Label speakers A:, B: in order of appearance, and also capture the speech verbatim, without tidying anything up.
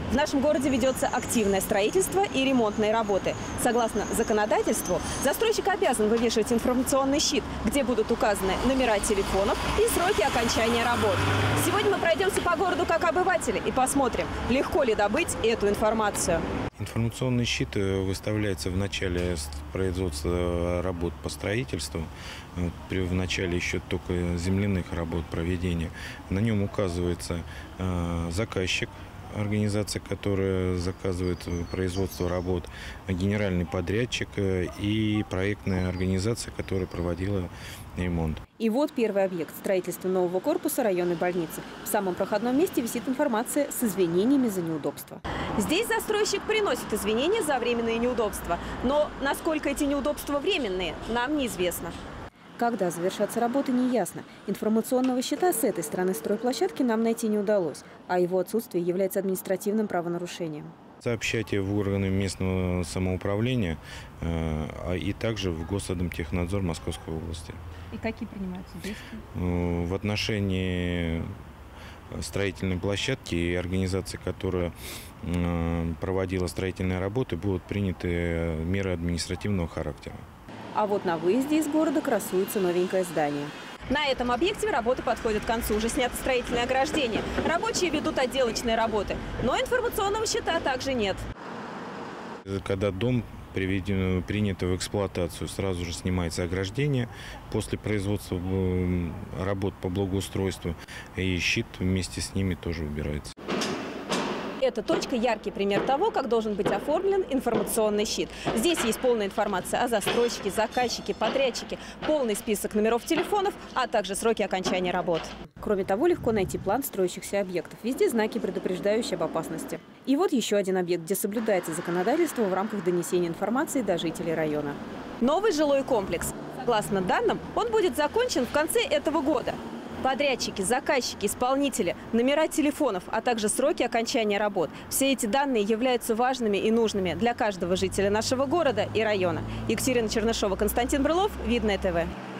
A: В нашем городе ведется активное строительство и ремонтные работы. Согласно законодательству, застройщик обязан вывешивать информационный щит, где будут указаны номера телефонов и сроки окончания работ. Сегодня мы пройдемся по городу как обыватели и посмотрим, легко ли добыть эту информацию.
B: Информационный щит выставляется в начале производства работ по строительству, в начале еще только земляных работ проведения. На нем указывается заказчик, организация, которая заказывает производство работ, генеральный подрядчик и проектная организация, которая проводила ремонт.
A: И вот первый объект – строительства нового корпуса районной больницы. В самом проходном месте висит информация с извинениями за неудобства. Здесь застройщик приносит извинения за временные неудобства. Но насколько эти неудобства временные, нам неизвестно. Когда завершатся работы, не ясно. Информационного щита с этой стороны стройплощадки нам найти не удалось, а его отсутствие является административным правонарушением.
B: Сообщайте в органы местного самоуправления э, и также в Госадмтехнадзор Московской области.
A: И какие принимаются действия?
B: Э, в отношении строительной площадки и организации, которая э, проводила строительные работы, будут приняты меры административного характера.
A: А вот на выезде из города красуется новенькое здание. На этом объекте работы подходят к концу. Уже снято строительное ограждение. Рабочие ведут отделочные работы. Но информационного щита также нет.
B: Когда дом приведен, принято в эксплуатацию, сразу же снимается ограждение. После производства работ по благоустройству и щит вместе с ними тоже убирается.
A: Эта точка – яркий пример того, как должен быть оформлен информационный щит. Здесь есть полная информация о застройщике, заказчике, подрядчике, полный список номеров телефонов, а также сроки окончания работ. Кроме того, легко найти план строящихся объектов. Везде знаки, предупреждающие об опасности. И вот еще один объект, где соблюдается законодательство в рамках донесения информации до жителей района. Новый жилой комплекс. Согласно данным, он будет закончен в конце этого года. Подрядчики, заказчики, исполнители, номера телефонов, а также сроки окончания работ. Все эти данные являются важными и нужными для каждого жителя нашего города и района. Екатерина Чернышова, Константин Брылов, Видное ТВ.